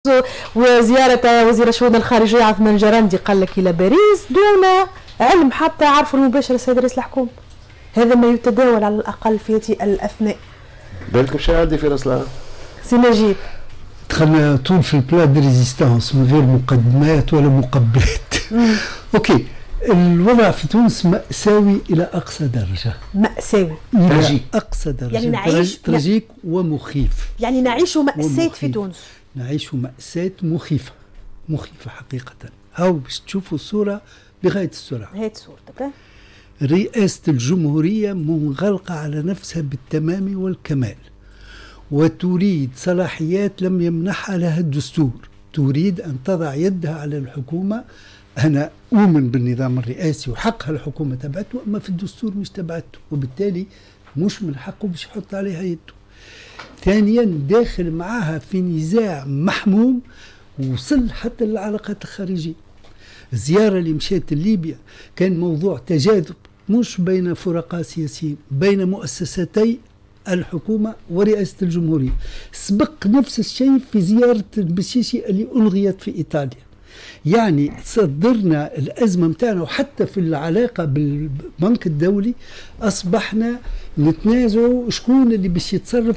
وزيارة وزير الشؤون الخارجية عثمان جرندي قال لك إلى باريس دون علم حتى عرفوا المباشر السيد رئيس الحكومة. هذا ما يتداول على الأقل في هذه الأثناء. بالكم شو عندي في راسنا؟ سي نجيب دخلنا طول في البلا دي ريزيستانس من غير مقدمات ولا مقبلات. اوكي، الوضع في تونس مأساوي إلى أقصى درجة. مأساوي إلى أقصى درجة، يعني نعيش تراجيك ومخيف. يعني نعيش مأساة في تونس. نعيش مأساة مخيفة حقيقة. هاو باش تشوفوا الصورة بغاية السرعة. هات صورتك. رئاسة الجمهورية منغلقة على نفسها بالتمام والكمال، وتريد صلاحيات لم يمنحها لها الدستور. تريد أن تضع يدها على الحكومة. أنا أؤمن بالنظام الرئاسي وحقها الحكومة تبعته، أما في الدستور مش تبعته، وبالتالي مش من حقه باش يحط عليها يده. ثانيا داخل معها في نزاع محموم وصل حتى للعلاقات الخارجية. الزيارة اللي مشيت لليبيا كان موضوع تجاذب مش بين فرقاء سياسيين، بين مؤسستي الحكومة ورئاسة الجمهورية. سبق نفس الشيء في زيارة البشيشي اللي ألغيت في إيطاليا. يعني صدرنا الأزمة متاعنا، وحتى في العلاقة بالبنك الدولي أصبحنا نتنازعوا شكون اللي باش يتصرف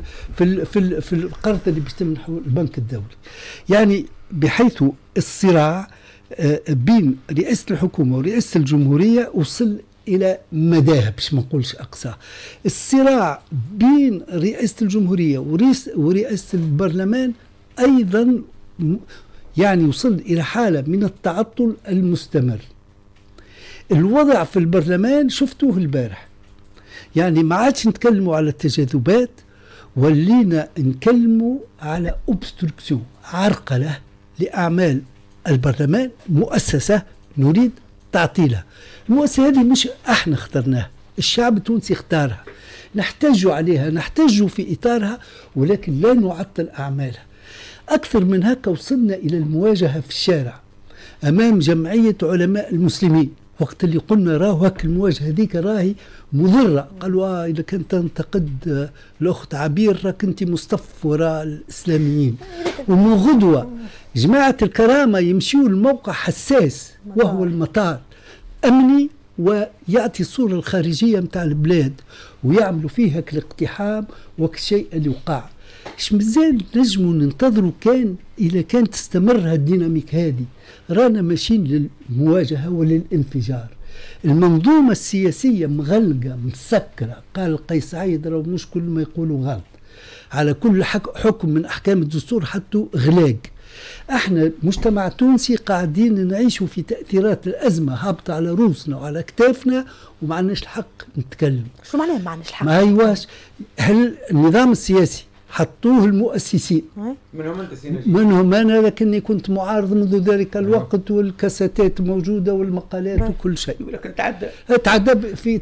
في القرض اللي باش تمنحه البنك الدولي. يعني بحيث الصراع بين رئاسة الحكومة ورئاسة الجمهورية وصل إلى مداها باش ما نقولش أقصى. الصراع بين رئاسة الجمهورية ورئاسة البرلمان أيضا يعني وصل إلى حالة من التعطل المستمر. الوضع في البرلمان شفتوه البارح، يعني ما عادش نتكلموا على التجاذبات، ولينا نتكلموا على اوبستركسيون، عرقلة لأعمال البرلمان. مؤسسة نريد تعطيلها. المؤسسة هذه مش احنا اخترناها، الشعب التونسي اختارها، نحتاج عليها، نحتاج في إطارها، ولكن لا نعطل أعمالها. أكثر من هكا وصلنا إلى المواجهة في الشارع أمام جمعية علماء المسلمين، وقت اللي قلنا راهو هك المواجهة هذيك راهي مضرة. قالوا إذا كنت تنتقد الأخت عبير راك أنت مصطف وراء الإسلاميين. ومن غدوة جماعة الكرامة يمشيوا الموقع حساس وهو المطار، أمني ويعطي الصورة الخارجية متاع البلاد، ويعملوا فيها كالاقتحام وكشيء اللي وقع. اش مازال نجموا ننتظروا كان إذا كانت تستمر هالديناميك هذه. رانا ماشيين للمواجهة وللانفجار. المنظومة السياسية مغلقة مسكرة. قال قيس سعيد لو مش كل ما يقولوا غلط، على كل حكم من أحكام الدستور حطوا غلاق. احنا مجتمع تونسي قاعدين نعيشوا في تأثيرات الأزمة هابطة على روسنا وعلى كتافنا، وما عندناش الحق نتكلم. شو معناه ما عندناش الحق؟ ما هيواش. هل النظام السياسي حطوه المؤسسين، منهم انت سينا، منهم انا، لكني كنت معارض منذ ذلك الوقت، والكاساتات موجوده والمقالات وكل شيء، ولكن تعدى في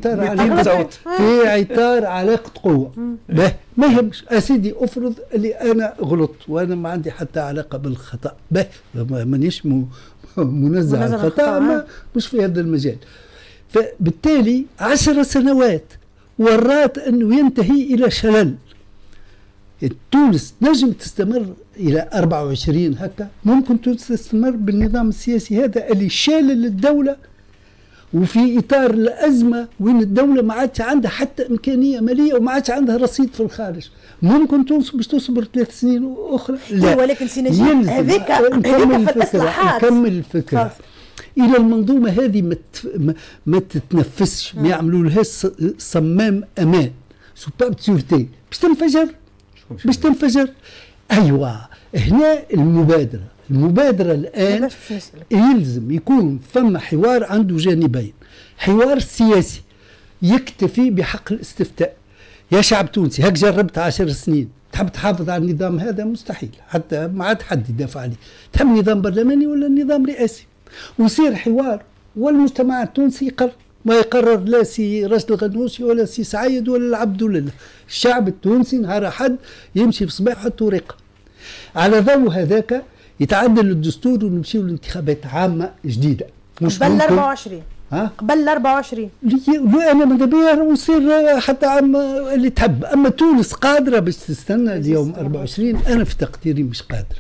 اطار علاقه قوه. ما يهمش اسيدي، افرض اللي انا غلطت وانا ما عندي حتى علاقه بالخطا، مانيش منزع عن الخطا، مش في هذا المجال. فبالتالي 10 سنوات ورات انه ينتهي الى شلل. تونس نجم تستمر إلى 24 هكا، ممكن تونس تستمر بالنظام السياسي هذا اللي شالل الدولة، وفي إطار الأزمة وين الدولة ما عادش عندها حتى إمكانية مالية وما عادش عندها رصيد في الخارج. ممكن تونس باش تصبر 3 سنين أخرى؟ لا، ولكن سينجي هذيك في الإصلاحات. نكمل الفكرة. إلى المنظومة هذه ما تتنفسش، ما يعملوا لها صمام أمان، سوباب سيورتي باش تنفجر. أيوة، هنا المبادرة الآن يلزم يكون فما حوار عنده جانبين. حوار سياسي يكتفي بحق الاستفتاء. يا شعب تونسي، هك جربت 10 سنين، تحب تحافظ على النظام هذا؟ مستحيل، حتى ما عاد حد يدافع عليه. تحب نظام برلماني ولا نظام رئاسي؟ ويصير حوار، والمجتمع التونسي يقرر. ما يقرر لا سي راشد الغنوشي ولا سي سعيد ولا العبد ولا الشعب التونسي نهار أحد يمشي في صباح يحط ورقة. على ضوء هذاك يتعدل الدستور ونمشيو لانتخابات عامة جديدة. مش قبل 24 قبل 24 لا، أنا ماذا بيا ويصير حتى عام اللي تحب. أما تونس قادرة باش تستنى اليوم 24؟ أنا في تقديري مش قادرة.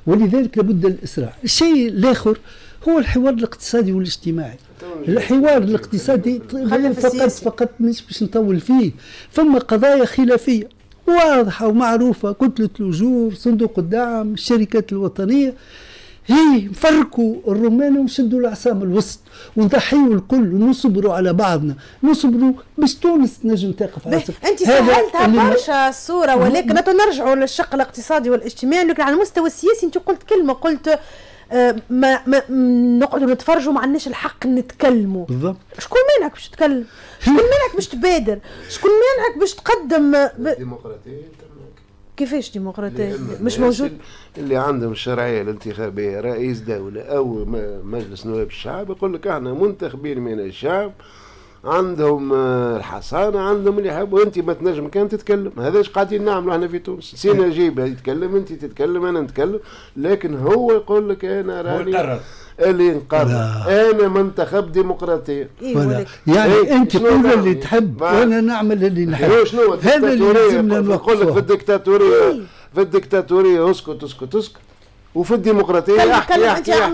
ولذلك لابد الإسراع. الشيء الآخر هو الحوار الاقتصادي والاجتماعي. الحوار الاقتصادي فقط مش باش نطول فيه، ثم قضايا خلافية واضحة ومعروفة، كتلة الأجور، صندوق الدعم، الشركات الوطنية، هي نفركوا الرومان ونشدوا العصام الوسط ونضحيوا الكل ونصبروا على بعضنا، نصبروا باش تونس نجم تقف على صف. انت سهلتها برشا الصوره، ولكن نرجعوا للشق الاقتصادي والاجتماعي. لكن على المستوى السياسي انت قلت كلمه، قلت ما نقعدوا نتفرجوا، ما عندناش الحق نتكلموا. بالضبط. شكون مانعك باش تتكلم؟ شكون مانعك باش تبادر؟ شكون مانعك باش تقدم ديمقراطية؟ كيفاش ديمقراطية؟ مش موجود. اللي عندهم الشرعية الانتخابية، رئيس دولة أو مجلس نواب الشعب، يقول لك احنا منتخبين من الشعب، عندهم الحصانة، عندهم اللي يحبوا. انت ما تنجم كان تتكلم، هذاش قاعدين نعملوا احنا في تونس. سي نجيب يتكلم، انت تتكلم، انا نتكلم، لكن هو يقول لك انا راني اللي نقرر، انا منتخب ديمقراطية. يعني انت قول اللي تحب وانا نعمل اللي نحب. هذا اللي لازمنا نقول لك. في الدكتاتورية اسكت اسكت اسكت، وفي الديمقراطية احكي.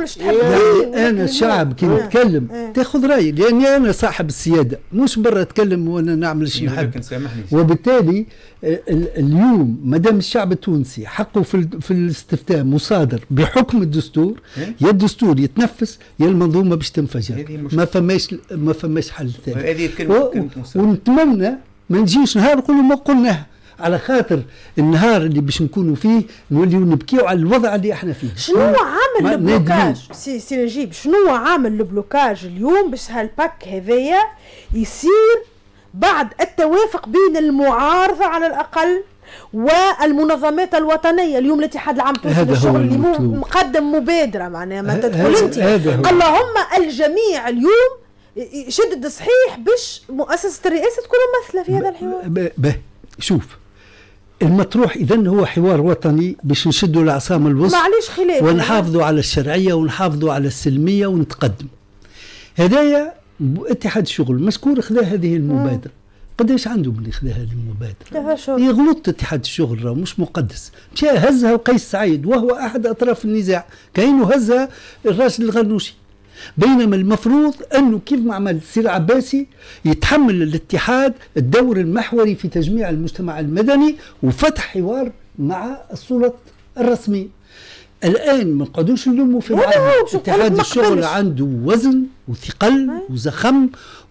انا شعب كي نتكلم تاخذ رايي، لاني انا صاحب السياده، مش برا اتكلم وانا نعمل شيء نحب. وبالتالي اليوم مادام الشعب التونسي حقه في الاستفتاء مصادر بحكم الدستور، يا الدستور يتنفس يا المنظومه باش تنفجر، ما فماش حل ثاني. ونتمنى ما نجيش نهار نقولوا ما قلناه، على خاطر النهار اللي باش نكونوا فيه نوليو نبكيو على الوضع اللي احنا فيه. شنو عامل البلوكاج سي نجيب؟ شنو عامل البلوكاج اليوم باش هالباك هذايا يصير بعد التوافق بين المعارضة على الأقل والمنظمات الوطنية؟ اليوم الاتحاد العام التونسي للشغل اللي مقدم مبادرة، معناها ما تدخل انت اللهم الجميع اليوم يشدد صحيح باش مؤسسة الرئاسة تكون ممثلة في هذا الحوار. شوف المطروح إذن هو حوار وطني باش نشدوا العصام الوسط، معليش خلاف، ونحافظوا على الشرعية ونحافظوا على السلمية ونتقدم. هدايا اتحاد الشغل مشكور خذا هذه المبادرة. قداش عنده اللي خذا هذه المبادرة؟ يغلط اتحاد الشغل، راه مش مقدس. مشى هزها وقيس سعيد وهو أحد أطراف النزاع، كأنه هزها الراشد الغنوشي. بينما المفروض أنه كيف ما عمل سير عباسي يتحمل الاتحاد الدور المحوري في تجميع المجتمع المدني وفتح حوار مع السلطات الرسمية. الآن ما نقعدوش نلوموا في بعض. اتحاد الشغل عنده وزن وثقل وزخم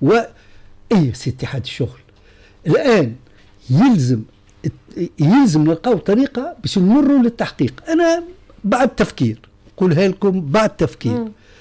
سي اتحاد الشغل الآن يلزم نلقاو طريقة باش نمروا للتحقيق. أنا بعد تفكير قولها لكم، بعد تفكير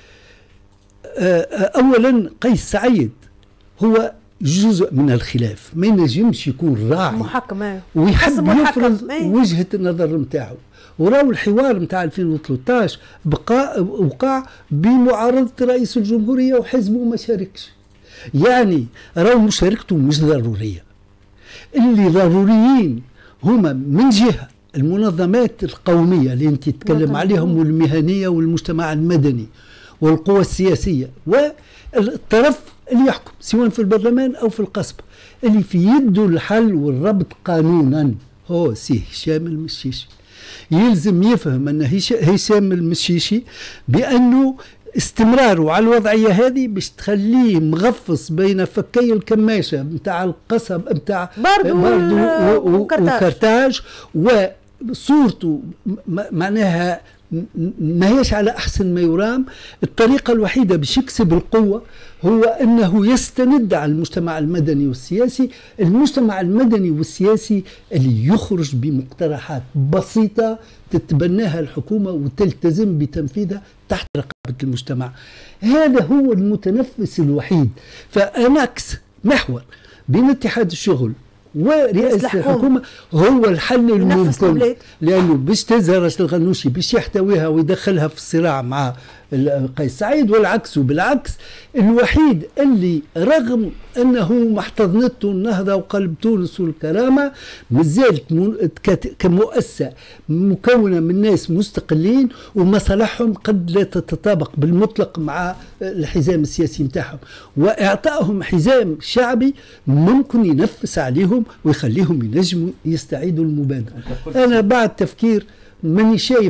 أولا قيس سعيد هو جزء من الخلاف، ما ينجمش يكون راعي محكم ويحب يفرض وجهة النظر متاعه. وراو الحوار متاع 2013 وقع بمعارضة رئيس الجمهورية وحزبه ما شاركش، يعني راو مشاركته مش ضرورية. اللي ضروريين هما من جهة المنظمات القومية اللي انت تتكلم عليهم والمهنية والمجتمع المدني والقوى السياسية والطرف اللي يحكم سواء في البرلمان أو في القصبة، اللي في يده الحل والربط قانونا هو سي هشام المشيشي. يلزم يفهم أن هشام المشيشي بأنه استمراره على الوضعية هذه باش تخليه مغفص بين فكي الكماشة متاع القصب متاع باردو وكرتاج، وصورته معناها ما هيش على أحسن ما يرام. الطريقة الوحيدة باش يكسب القوة هو أنه يستند على المجتمع المدني والسياسي. المجتمع المدني والسياسي اللي يخرج بمقترحات بسيطة تتبناها الحكومة وتلتزم بتنفيذها تحت رقابة المجتمع. هذا هو المتنفس الوحيد. فأناكس محور بين اتحاد الشغل ورئاسة الحكومة هو الحل الممكن، لأنه باش تهزها راشد الغنوشي باش يحتويها ويدخلها في الصراع مع قيس سعيد، والعكس. وبالعكس الوحيد اللي رغم أنه ما احتضنته النهضة وقلب تونس والكرامة مازالت كمؤسسة مكونة من ناس مستقلين ومصالحهم قد لا تتطابق بالمطلق مع الحزام السياسي متاعهم، وإعطائهم حزام شعبي ممكن ينفس عليهم ويخليهم ينجموا يستعيدوا المبادرة. أنا بعد تفكير ماني شايف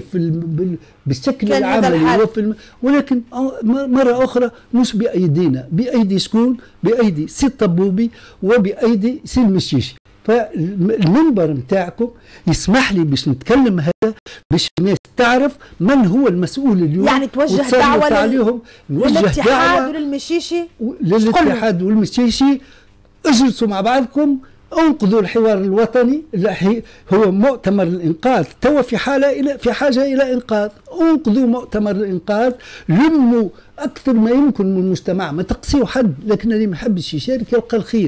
بالشكل العملي ولكن مرة أخرى مش بأيدينا، بأيدي شكون؟ بأيدي سي الطبوبي وبأيدي سي المشيشي. فالمنبر متاعكم يسمح لي باش نتكلم هذا باش الناس تعرف من هو المسؤول اليوم، يعني توجه دعوة عليهم، للاتحاد وللمشيشي، للاتحاد والمشيشي اجلسوا مع بعضكم، انقذوا الحوار الوطني. هو مؤتمر الانقاذ توا في حاجه الى انقاذ. انقذوا مؤتمر الانقاذ، لموا اكثر ما يمكن من المجتمع، ما تقصيوا حد، لكن اللي ما يحبش يشارك يلقى الخير.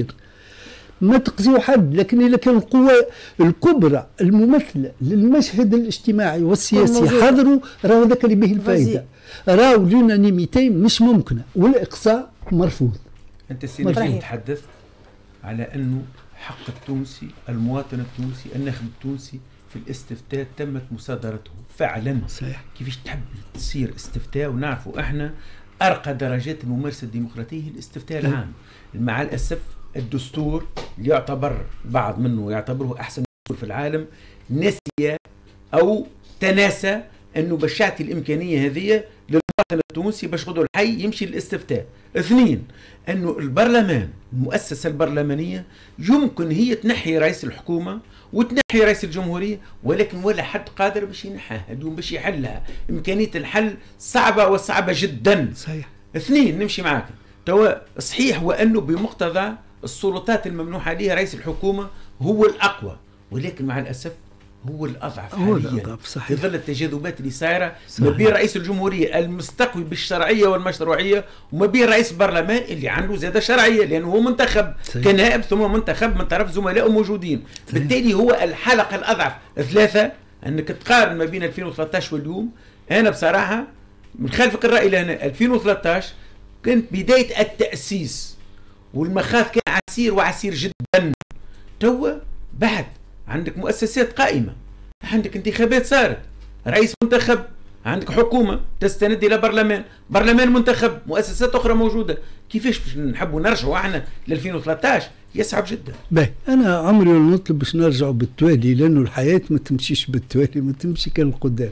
ما تقصيوا حد، لكن إذا كان القوى الكبرى الممثلة للمشهد الاجتماعي والسياسي حضروا، راهو ذاك اللي به الفائدة. راهو اليونانيميتي مش ممكنة والإقصاء مرفوض. أنت سيدي تحدثت على أنه حق التونسي، المواطن التونسي، الناخب التونسي في الاستفتاء تمت مصادرته فعلا. صحيح. كيفاش تحب تصير استفتاء ونعرفوا احنا أرقى درجات الممارسة الديمقراطية هي الاستفتاء العام. مع الأسف الدستور اللي يعتبر بعض منه يعتبره أحسن دستور في العالم نسي أو تناسى أنه باش يعطي الإمكانية هذه للمواطن التونسي باش غدو الحي يمشي للاستفتاء. اثنين، أنه البرلمان، المؤسسة البرلمانية يمكن هي تنحي رئيس الحكومة وتنحي رئيس الجمهورية، ولكن ولا حد قادر باش ينحاها اليوم باش يحلها. إمكانية الحل صعبة وصعبة جدا. صحيح. اثنين، نمشي معك توا صحيح وأنه بمقتضى السلطات الممنوحة عليها رئيس الحكومة هو الأقوى، ولكن مع الأسف هو الأضعف حاليا في ظل التجاذبات اللي صايرة ما بين رئيس الجمهورية المستقوي بالشرعية والمشروعية وما بين رئيس البرلمان اللي عنده زيادة شرعية لأنه هو منتخب كنائب ثم منتخب من طرف زملائه موجودين. بالتالي هو الحلقة الأضعف. ثلاثة، أنك تقارن ما بين 2013 واليوم. أنا بصراحة من خلفك الرأي لهنا 2013 كانت بداية التأسيس والمخاض كان عسير جدا. توا بعد عندك مؤسسات قائمة، عندك انتخابات صارت، رئيس منتخب، عندك حكومة تستند إلى برلمان منتخب، مؤسسات أخرى موجودة. كيفاش باش نحبوا نرجعوا احنا ل 2013؟ يصعب جدا. باهي، أنا عمري ما نطلب باش نرجعوا بالتوالي، لأنه الحياة ما تمشيش بالتوالي، ما تمشي كان القدام.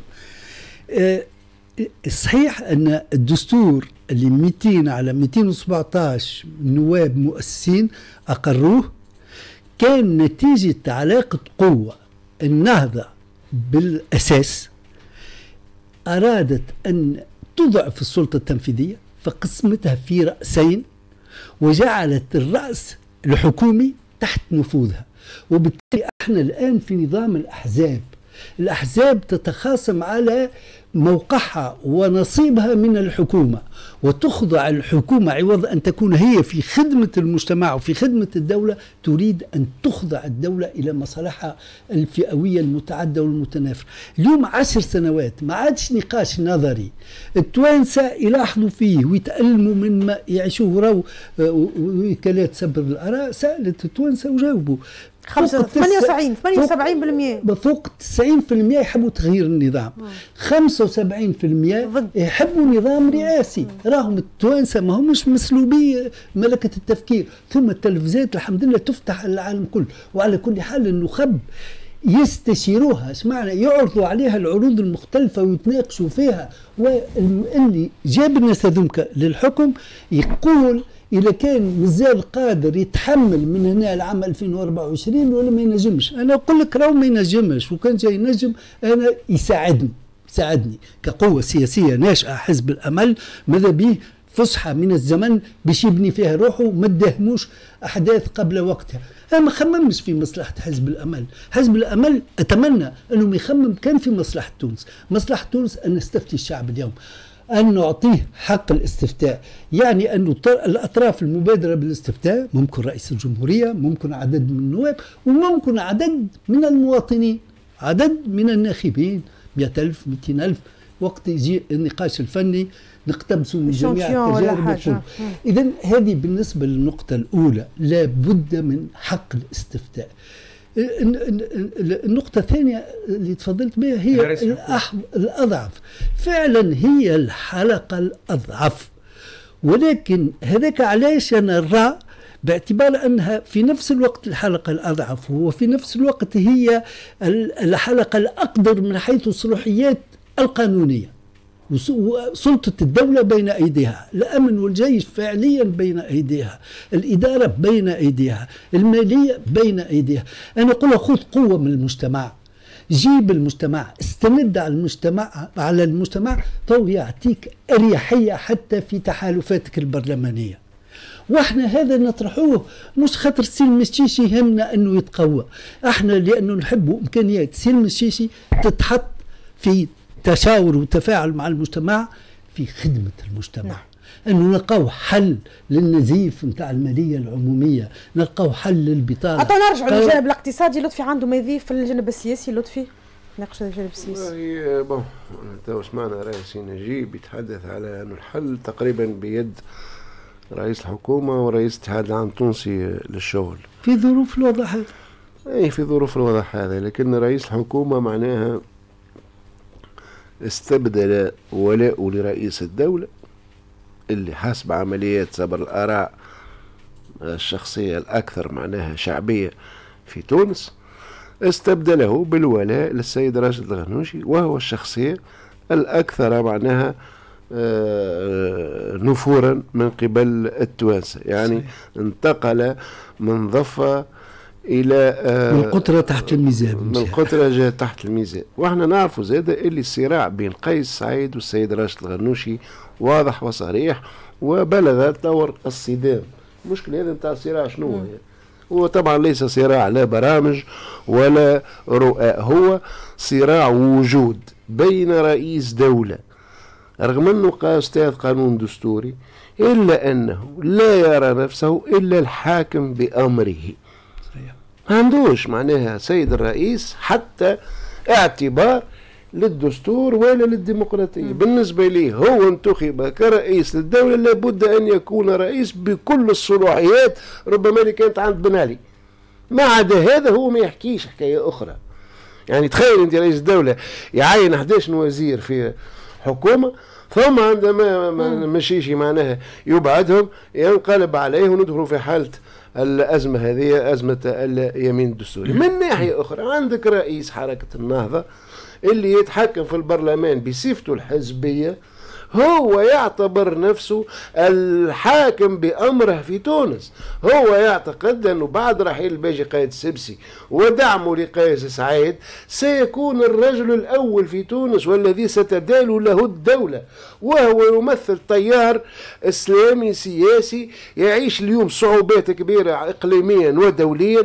صحيح أن الدستور اللي 200 على 217 نواب مؤسسين أقروه كان نتيجة علاقة قوة. النهضة بالأساس أرادت أن تضعف السلطة التنفيذية فقسمتها في رأسين وجعلت الرأس الحكومي تحت نفوذها. وبالتالي احنا الآن في نظام الأحزاب تتخاصم على موقعها ونصيبها من الحكومة، وتخضع الحكومة عوض أن تكون هي في خدمة المجتمع وفي خدمة الدولة، تريد أن تخضع الدولة إلى مصالحها الفئوية المتعددة والمتنافرة. اليوم 10 سنوات ما عادش نقاش نظري، التوانسة يلاحظوا فيه ويتألموا من ما يعيشوه. راو وكالات سبر الآراء سألت التوانسة وجاوبوا 78% فوق 90% يحبوا تغيير النظام، 75% يحبوا نظام رئاسي. راهم التوانسة ما همش مسلوبي ملكة التفكير. ثم التلفزيات الحمد لله تفتح العالم كله، وعلى كل حال النخب يستشيروها، اسمعنا يعرضوا عليها العروض المختلفة ويتناقشوا فيها. واللي جاب الناس هذوك للحكم يقول إذا كان مازال قادر يتحمل من هنا العام 2024 ولا ما ينجمش. أنا أقول لك راهو ما ينجمش، وكان جاي ينجم أنا يساعدني كقوة سياسية ناشئة. حزب الأمل ماذا به فسحة من الزمن باش يبني فيها روحه وما تدهموش أحداث قبل وقتها. أنا ما خممش في مصلحة حزب الأمل. حزب الأمل أتمنى أنه يخمم كان في مصلحة تونس. مصلحة تونس أن نستفتي الشعب اليوم، أن نعطيه حق الاستفتاء، يعني أن الأطراف المبادرة بالاستفتاء ممكن رئيس الجمهورية، ممكن عدد من النواب، وممكن عدد من المواطنين، عدد من الناخبين 100,000 200,000. وقت يجي النقاش الفني نقتبسوا من جميع التجارب. إذن هذه بالنسبة للنقطة الأولى، لا بد من حق الاستفتاء. النقطة الثانية اللي تفضلت بها هي الأضعف. فعلا هي الحلقة الأضعف، ولكن هذاك علاش أنا نرى باعتبار أنها في نفس الوقت الحلقة الأضعف وفي نفس الوقت هي الحلقة الأقدر من حيث الصلاحيات القانونية، وسلطة الدولة بين أيديها، الأمن والجيش فعليا بين أيديها، الإدارة بين أيديها، المالية بين أيديها. أنا أقول خذ قوة من المجتمع، جيب المجتمع، استند على المجتمع تو يعطيك أريحية حتى في تحالفاتك البرلمانية. واحنا هذا نطرحوه مش خاطر السلم الشيشي يهمنا انه يتقوى، احنا لانه نحبوا امكانيات السلم الشيشي تتحط في تشاور وتفاعل مع المجتمع في خدمة المجتمع. انه نلقاو حل للنزيف نتاع الماليه العموميه، نلقاو حل للبطاله. حتى نرجعوا للجانب الاقتصادي. لطفي عنده ما يضيف في الجانب السياسي. لطفي ناقش الجانب السياسي. والله تو سمعنا رئيس نجيب يتحدث على انه الحل تقريبا بيد رئيس الحكومه ورئيس الاتحاد العام التونسي للشغل في ظروف الوضع هذا. اي في ظروف الوضع هذا، لكن رئيس الحكومه معناها استبدل ولاءه لرئيس الدوله اللي حسب عمليات صبر الآراء الشخصية الأكثر معناها شعبية في تونس، استبدله بالولاء للسيد راشد الغنوشي، وهو الشخصية الأكثر معناها نفورا من قبل التوانسة. يعني انتقل من ضفة إلى من القطرة تحت الميزان، من القطرة جاء تحت الميزان. واحنا نعرفوا زادة اللي الصراع بين قيس سعيد والسيد راشد الغنوشي واضح وصريح وبلغ طور الصدام. المشكلة هذا نتاع الصراع شنو هو؟ هو طبعا ليس صراع لا برامج ولا رؤى، هو صراع وجود بين رئيس دولة رغم أنه أستاذ قانون دستوري إلا أنه لا يرى نفسه إلا الحاكم بأمره. ما عندوش معناها سيد الرئيس حتى اعتبار للدستور ولا للديمقراطية. بالنسبة لي هو انتخب كرئيس للدولة لابد أن يكون رئيس بكل الصلاحيات ربما اللي كانت عند بن علي. ما عدا هذا هو ما يحكيش حكاية أخرى. يعني تخيل أنت رئيس الدولة يعين 11 وزير في حكومة، ثم عندما مشيش معناها يبعدهم ينقلب عليه وندخلوا في حالة الأزمة هذه، أزمة اليمين الدستوري. من ناحية أخرى عندك رئيس حركة النهضة اللي يتحكم في البرلمان بصفته الحزبية، هو يعتبر نفسه الحاكم بأمره في تونس. هو يعتقد أنه بعد رحيل الباجي قايد السبسي ودعمه لقيس سعيد سيكون الرجل الأول في تونس والذي ستدال له الدولة، وهو يمثل تيار إسلامي سياسي يعيش اليوم صعوبات كبيرة إقليميا ودوليا،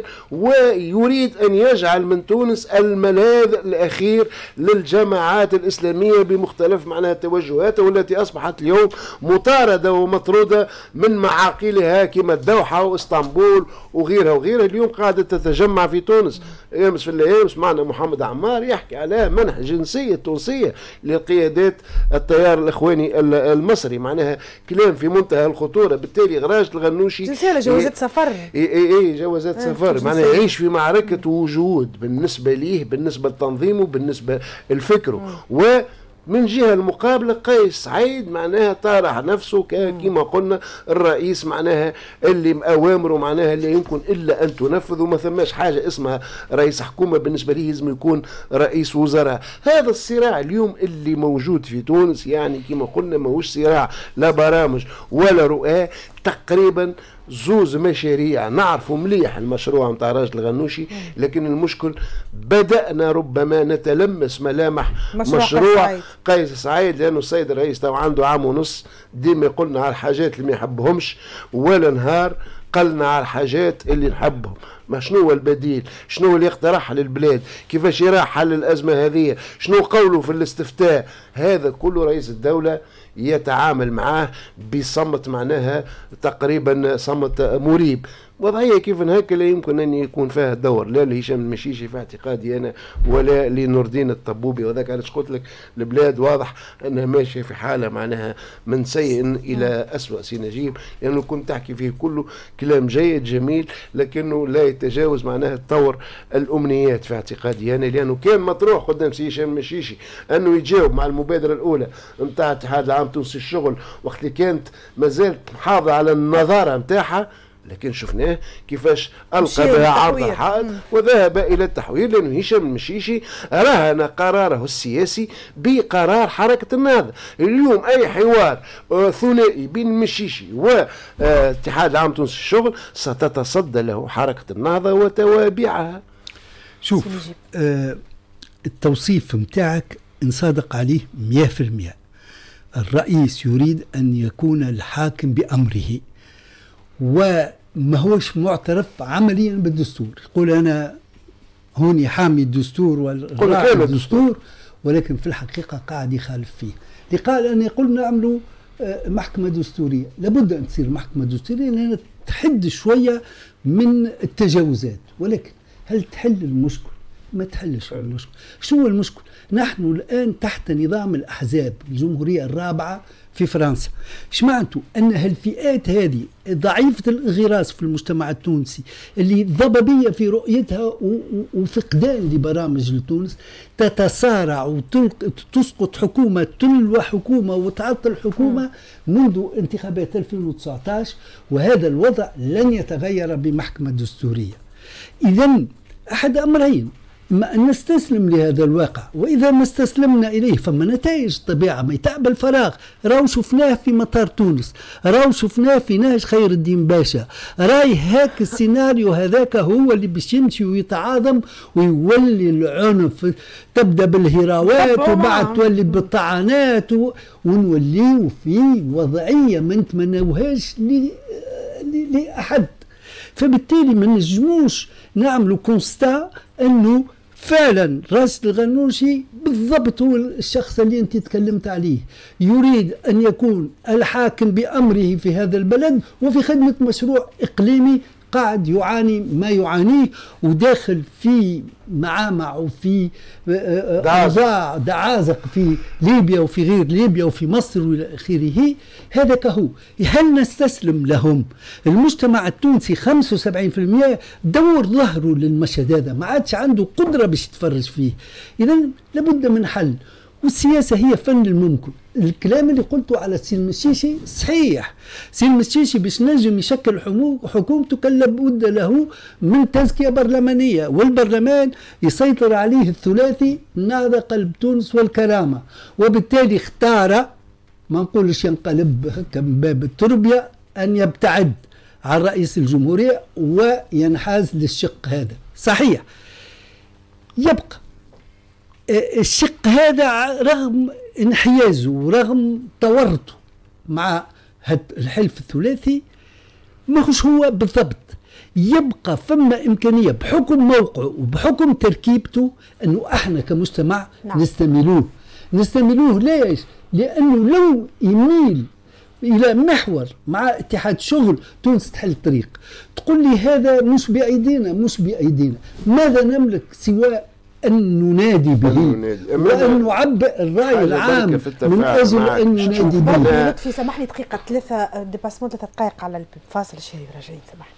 ويريد أن يجعل من تونس الملاذ الأخير للجماعات الإسلامية بمختلف معناها توجهاتها، والتي أصبحت اليوم مطاردة ومطرودة من معاقلها كما الدوحة وإسطنبول وغيرها وغيرها. اليوم قاعدة تتجمع في تونس. أمس في الأيام سمعنا محمد عمار يحكي على منح جنسية تونسية لقيادات التيار الإخواني المصري، معناها كلام في منتهى الخطورة. بالتالي راشد الغنوشي جنسية جوازات سفر، جوازات سفر، معناها يعيش في معركة وجود بالنسبة ليه، بالنسبة لتنظيمه، بالنسبة لفكره. ومن جهة المقابلة قيس سعيد معناها طارح نفسه كما قلنا الرئيس معناها اللي أوامره معناها اللي يمكن إلا أن تنفذ، وما ثماش حاجة اسمها رئيس حكومة. بالنسبة ليه لازم يكون رئيس وزراء. هذا الصراع اليوم اللي موجود في تونس يعني كما قلنا ماهوش صراع لا برامج ولا رؤى، تقريبا زوز مشاريع. نعرفوا مليح المشروع نتاع راشد الغنوشي، لكن المشكل بدأنا ربما نتلمس ملامح مشروع قيس سعيد، لأنه السيد الرئيس تو عنده عام ونص ديما قلنا على الحاجات اللي ما يحبهمش، ولا نهار قلنا على الحاجات اللي نحبهم. ما شنو هو البديل؟ شنو اللي يقترحها للبلاد؟ كيفاش يرى حل الأزمة هذه؟ شنو قوله في الاستفتاء؟ هذا كله رئيس الدولة يتعامل معاه بصمت معناها تقريبا صمت مريب. وضعية كيف هكا لا يمكن أن يكون فيها دور لا لهشام المشيشي في اعتقادي أنا ولا لنور الدين الطبوبي. وذاك علاش قلت لك البلاد واضح أنها ماشية في حالة معناها من سيء إلى أسوأ. سي نجيب لأنه كنت تحكي فيه كله كلام جيد جميل، لكنه لا يتجاوز معناها تطور الأمنيات في اعتقادي أنا، لأنه كان مطروح قدام سي هشام المشيشي أنه يجاوب مع المبادرة الأولى نتاع الاتحاد العام التونسي الشغل وقت اللي كانت مازالت محافظة على النظارة نتاعها، لكن شفناه كيفاش ألقى بها عرض الحائط وذهب إلى التحويل، لأنه هشام المشيشي رهن قراره السياسي بقرار حركة النهضة. اليوم أي حوار ثنائي بين المشيشي واتحاد العام تونس الشغل ستتصدى له حركة النهضة وتوابعها. شوف التوصيف متاعك إن صادق عليه 100%. الرئيس يريد أن يكون الحاكم بأمره وما هوش معترف عمليا بالدستور. يقول أنا هوني حامي الدستور والراعي الدستور، ولكن في الحقيقة قاعد يخالف فيه. لقال أن يقول نعملوا محكمة دستورية. لابد أن تصير محكمة دستورية لأنها تحد شوية من التجاوزات، ولكن هل تحل المشكل؟ ما تحلش المشكل. شو المشكل؟ نحن الآن تحت نظام الأحزاب، الجمهورية الرابعة في فرنسا. ايش معناته؟ أن هالفئات هذه ضعيفة الإغراس في المجتمع التونسي اللي ضبابية في رؤيتها وفقدان لبرامج لتونس تتصارع وتسقط حكومة تلو حكومة وتعطل حكومة منذ انتخابات 2019، وهذا الوضع لن يتغير بمحكمة دستورية. إذن أحد أمرين: إما أن نستسلم لهذا الواقع، وإذا ما استسلمنا إليه فما نتائج طبيعة ما يتعب الفراغ. راو شفناه في مطار تونس، راو شفناه في نهج خير الدين باشا، راي هاك السيناريو هذاك هو اللي باش يمشي ويتعاظم ويولي العنف، تبدأ بالهراوات وبعد تولي بالطعنات ونوليو في وضعية ما نتمناوهاش لأحد. فبالتالي ما نجموش نعملوا كونستا أنه فعلا راشد الغنوشي بالضبط هو الشخص اللي أنت تكلمت عليه، يريد أن يكون الحاكم بأمره في هذا البلد وفي خدمة مشروع إقليمي قاعد يعاني ما يعانيه، وداخل في معامع وفي أوضاع دعازق في ليبيا وفي غير ليبيا وفي مصر وإلى آخره. هذا كهو. هل نستسلم لهم؟ المجتمع التونسي 75% دور ظهره للمشهد هذا، ما عادش عنده قدرة باش يتفرج فيه. إذن لابد من حل، والسياسة هي فن الممكن. الكلام اللي قلته على سي المشيشي صحيح. سي المشيشي باش نجم يشكل حكومته كان لابد له من تزكية برلمانية، والبرلمان يسيطر عليه الثلاثي النهضة قلب تونس والكرامة، وبالتالي اختار، ما نقولش ينقلب هكا من باب التربية، أن يبتعد عن رئيس الجمهورية وينحاز للشق هذا. صحيح يبقى الشق هذا رغم انحيازه ورغم تورطه مع الحلف الثلاثي ماهوش هو بالضبط. يبقى فما إمكانية بحكم موقعه وبحكم تركيبته أنه احنا كمجتمع نستملوه. ليش؟ لأنه لو يميل إلى محور مع اتحاد شغل تونس تحل الطريق. تقول لي هذا مش بأيدينا، ماذا نملك سوى أن ننادي به وأن نعبئ الرأي العام من أجل أن ننادي به. لطفي سامحني دقيقة 3 دقائق على الفاصل الشهري راجعين. سامحني.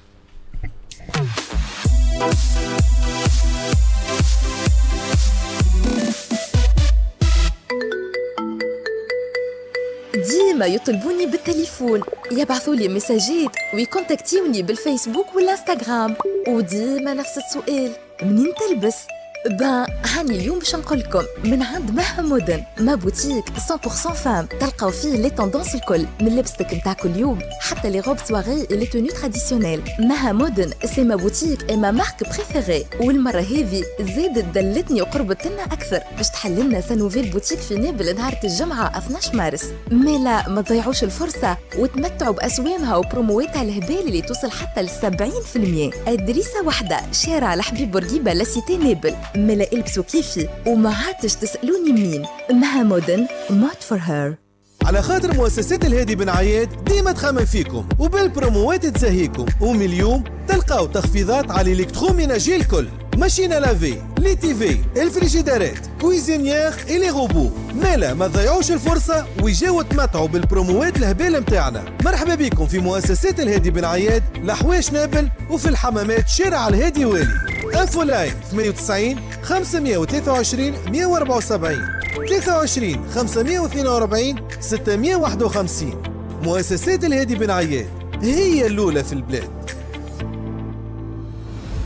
ديما يطلبوني بالتليفون، يبعثوا لي مساجات ويكونتاكتيوني بالفيسبوك والانستغرام، وديما نفس السؤال: منين تلبس؟ هاني اليوم باش نقولكم من عند مها مودن، ما بوتيك 100% فام، تلقاو فيه لي توندونس الكل من لبستك نتاع كل يوم حتى لي روب سواري لي توني تراديسيونيل. مها مودن سي ما بوتيك اي ما مارك بريفيري، والمره هذه زادت دلتني وقربت لنا اكثر باش تحل لنا سانوفيل بوتيك في نابل نهار الجمعه 12 مارس. لا ما تضيعوش الفرصه وتمتعوا باسوامها وبرومواتها الهبال اللي توصل حتى ل 70%. ادريسه واحده، شارع الحبيب بورقيبه لسيتي نابل. ملا البسوا كيفي وما عادش تسألوني منين. مها مودن مود فور هير. على خاطر مؤسسات الهادي بن عياد ديما تخمم فيكم وبالبروموات تزهيكم، ومن اليوم تلقاو تخفيضات على الالكتروميناجي الكل: ماشينا لافي، لي تيفي، الفريجيدارات، كويزينيير إلي غوبو. مالا ما تضيعوش الفرصة ويجاو تمتعوا بالبروموات الهبال متاعنا. مرحبا بكم في مؤسسات الهادي بن عياد، لحواش نابل، وفي الحمامات شارع الهادي والي. انفو لاين 98 523 174 23 542 651. مؤسسات الهادي بن عياد هي الأولى في البلاد.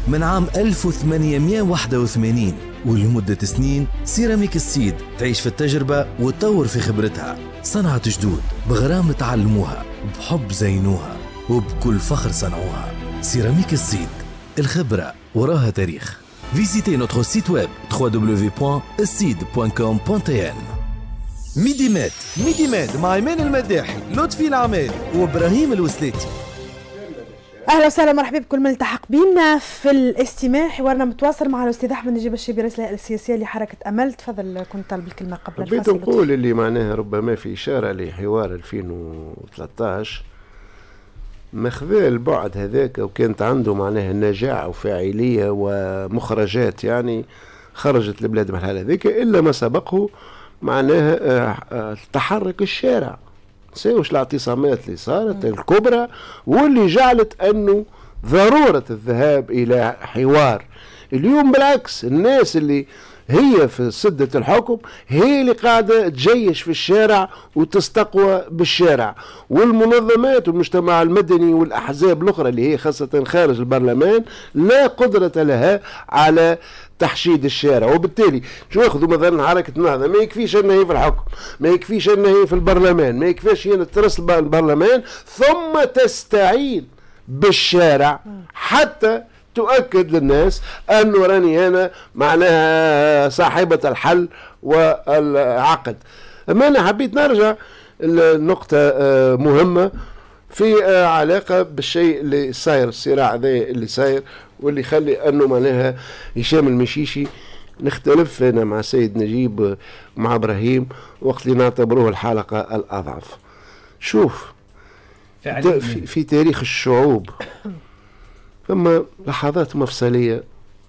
من عام 1881، ولمدة سنين سيراميك السيد تعيش في التجربة وتطور في خبرتها. صنعة جدود بغرام تعلموها، بحب زينوها، وبكل فخر صنعوها. سيراميك السيد، الخبرة وراها تاريخ. Visitez notre site web www.السيد.com.tn. ميدي مات مع ايمان المداحي، لطفي العماد، وابراهيم الوسلاتي. اهلا وسهلا مرحبا بكل من التحق بينا في الاستماع. حوارنا متواصل مع الاستاذ احمد نجيب الشيبي رئيس الهيئه السياسيه لحركه امل. تفضل، كنت طالب الكلمه قبل الفاصل. حبيت نقول اللي معناها ربما في اشاره لحوار 2013 مخذا البعد هذاك، وكانت عنده معناها نجاعه وفاعليه ومخرجات يعني خرجت البلاد من الحاله هذيك، الا ما سبقه معناها تحرك الشارع. ساوش الاعتصامات اللي صارت الكبرى واللي جعلت انه ضروره الذهاب الى حوار. اليوم بالعكس الناس اللي هي في سدة الحكم هي اللي قاعدة تجيش في الشارع وتستقوى بالشارع، والمنظمات والمجتمع المدني والأحزاب الأخرى اللي هي خاصة خارج البرلمان لا قدرة لها على تحشيد الشارع. وبالتالي شو ياخذوا مثلا حركة النهضة، ما يكفيش أنها هي في الحكم، ما يكفيش أنها هي في البرلمان، ما يكفيش هي ترس البرلمان، ثم تستعين بالشارع حتى تؤكد للناس أنه راني أنا معناها صاحبة الحل والعقد. أما أنا حبيت نرجع لنقطة مهمة في علاقة بالشيء اللي صاير، الصراع ذا اللي صاير واللي يخلي أنه معناها هشام المشيشي نختلف أنا مع سيد نجيب ومع إبراهيم وقت اللي نعتبروه الحلقة الأضعف. شوف في تاريخ الشعوب ثم لحظات مفصلية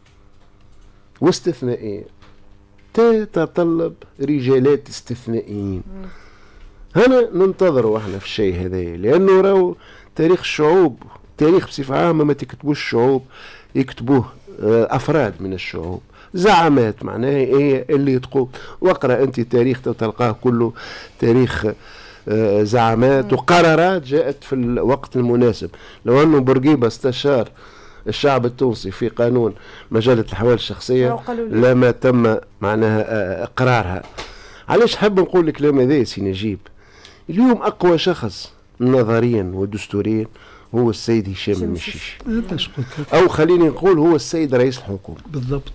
واستثنائية تتطلب رجالات استثنائيين. هنا ننتظروا احنا في الشيء هذا، لأنه راهو تاريخ الشعوب، تاريخ بصفة عامة ما تكتبوش الشعوب، يكتبوه أفراد من الشعوب، زعامات معناها هي اللي تقوم. واقرأ أنت تاريخ تلقاه كله تاريخ زعامات وقرارات جاءت في الوقت المناسب. لو أنه بورقيبة استشار الشعب التونسي في قانون مجلة الأحوال الشخصية لما تم معناها إقرارها. علاش حاب نقول الكلام هذا سي نجيب؟ اليوم أقوى شخص نظريا ودستوريا هو السيد هشام المشيشي، أو خليني نقول هو السيد رئيس الحكومة بالضبط.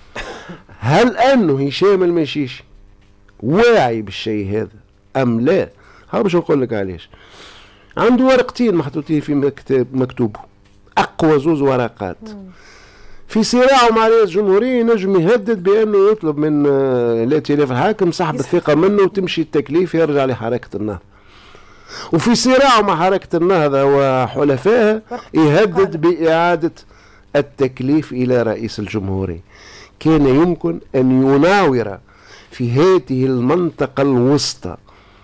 هل أنه هشام المشيشي واعي بالشيء هذا أم لا؟ ها باش نقول لك علاش. عنده ورقتين محطوطين في مكتوبه، اقوى زوز ورقات في صراعه مع رئيس الجمهوريه، نجم يهدد بانه يطلب من الائتلاف الحاكم سحب الثقه منه وتمشي التكليف يرجع لحركه النهضه. وفي صراعه مع حركه النهضه وحلفائها يهدد باعاده التكليف الى رئيس الجمهوريه. كان يمكن ان يناور في هذه المنطقه الوسطى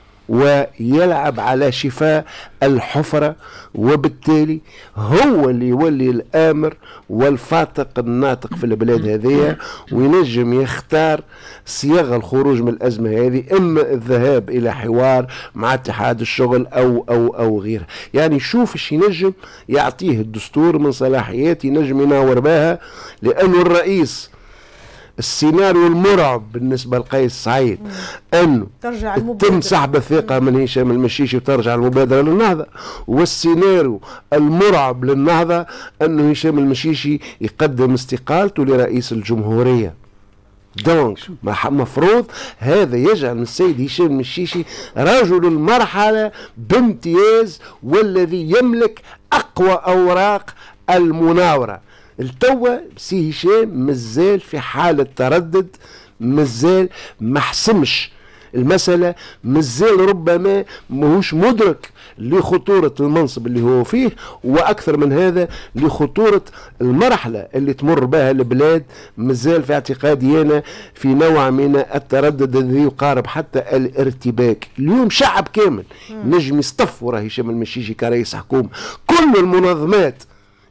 ويلعب على شفاء الحفرة، وبالتالي هو اللي يولي الآمر والفاتق الناطق في البلاد هذه، وينجم يختار صياغة الخروج من الأزمة هذه، إما الذهاب إلى حوار مع اتحاد الشغل أو غيره. يعني شوف ايش ينجم يعطيه الدستور من صلاحيات ينجم يناور بها، لأنه الرئيس السيناريو المرعب بالنسبه لقيس سعيد انه تم سحب الثقه من هشام المشيشي وترجع المبادره للنهضه، والسيناريو المرعب للنهضه انه هشام المشيشي يقدم استقالته لرئيس الجمهوريه. دونك مفروض هذا يجعل من السيد هشام المشيشي رجل المرحله بامتياز والذي يملك اقوى اوراق المناوره. التوا سي هشام مازال في حالة تردد، مازال ما حسمش المسألة، مازال ربما ماهوش مدرك لخطورة المنصب اللي هو فيه، وأكثر من هذا لخطورة المرحلة اللي تمر بها البلاد. مازال في اعتقادي أنا في نوع من التردد الذي يقارب حتى الارتباك. اليوم شعب كامل نجم يصطف وراه هشام المشيشي كرئيس حكومة، كل المنظمات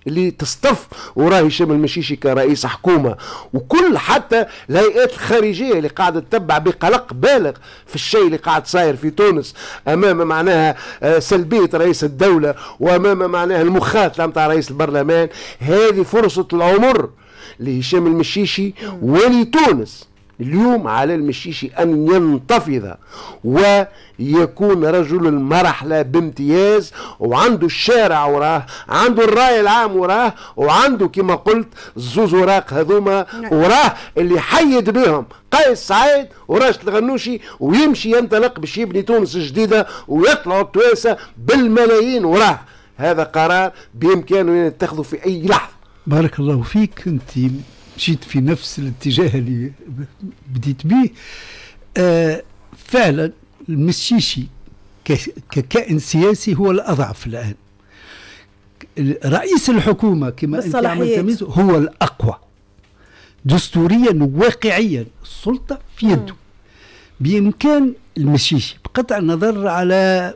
اللي تصطف وراه هشام المشيشي كرئيس حكومة، وكل حتى الهيئات الخارجية اللي قاعدة تتبع بقلق بالغ في الشيء اللي قاعد صاير في تونس أمام معناها سلبية رئيس الدولة وأمام معناها المخاطرة متاع رئيس البرلمان. هذه فرصة العمر لهشام المشيشي ولتونس. اليوم على المشيشي أن ينتفض ويكون رجل المرحلة بامتياز، وعنده الشارع وراه، عنده الرأي العام وراه، وعنده كما قلت الزوز وراق هذوما وراه اللي حيد بهم قيس سعيد وراشد الغنوشي، ويمشي ينطلق باش يبني تونس جديدة ويطلعوا التوانسة بالملايين وراه. هذا قرار بإمكانه يتخذه في أي لحظة. بارك الله فيك، أنت مشيت في نفس الاتجاه اللي بديت به. فعلا المشيشي ككائن سياسي هو الأضعف الآن. رئيس الحكومة كما أنت عملت تمييز هو الأقوى دستوريا وواقعيا، السلطة في يده. بإمكان المشيشي بقطع النظر على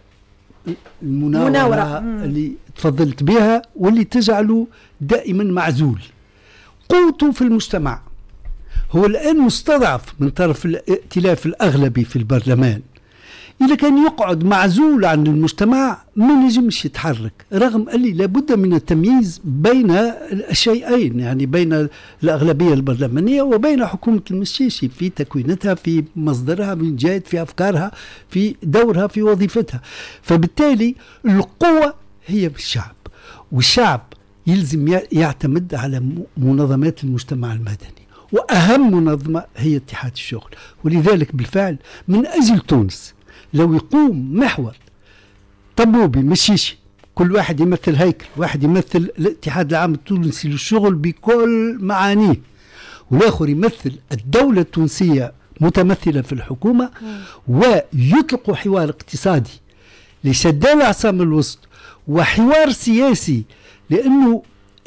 المناورة اللي تفضلت بها واللي تجعله دائما معزول، قوته في المجتمع. هو الآن مستضعف من طرف الائتلاف الأغلبي في البرلمان. إذا كان يقعد معزول عن المجتمع ما نجمش يتحرك، رغم أني لابد من التمييز بين الشيئين، يعني بين الأغلبية البرلمانية وبين حكومة المشيشي في تكوينتها، في مصدرها من جهة، في أفكارها، في دورها، في وظيفتها. فبالتالي القوة هي بالشعب، والشعب يلزم يعتمد على منظمات المجتمع المدني، وأهم منظمة هي اتحاد الشغل. ولذلك بالفعل من أجل تونس لو يقوم محور طبوبي مشيشي، كل واحد يمثل هيكل، واحد يمثل الاتحاد العام التونسي للشغل بكل معانيه، والآخر يمثل الدولة التونسية متمثلة في الحكومة، ويطلقوا حوار اقتصادي لشدان عصام الوسط وحوار سياسي، لأنه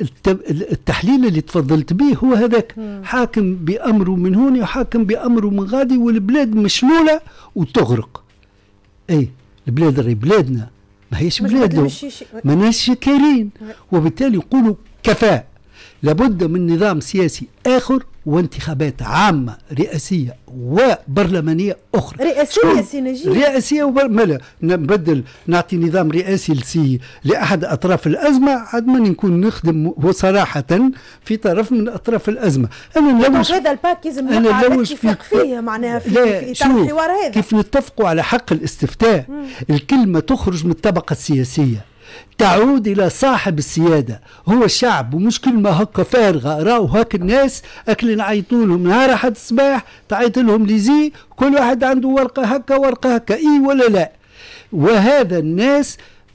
التحليل اللي تفضلت به هو هذاك، حاكم بأمره من هون وحاكم بأمره من غادي، والبلاد مشلولة وتغرق. أي البلاد راهي بلادنا، ما هيش بلادهم، ما ناش كارين. وبالتالي يقولوا كفاء، لابد من نظام سياسي آخر وانتخابات عامة رئاسية وبرلمانية أخرى. رئاسية سينجية، رئاسية وبرلمانية، نبدل نعطي نظام رئاسي لأحد أطراف الأزمة، عاد ما نكون نخدم صراحة في طرف من أطراف الأزمة. أنا لوش هذا الباك لازم نتفق فيه معناها في إطار الحوار هذا. كيف نتفقوا على حق الاستفتاء، الكلمة تخرج من الطبقة السياسية تعود إلى صاحب السيادة، هو الشعب، ومش كلمة هكا فارغة. راو هاك الناس أكلين عيطون لهم نهار أحد الصباح تعيط لهم ليزي، كل واحد عنده ورقة هكا ورقة هكا، إيه ولا لا. وهذا الناس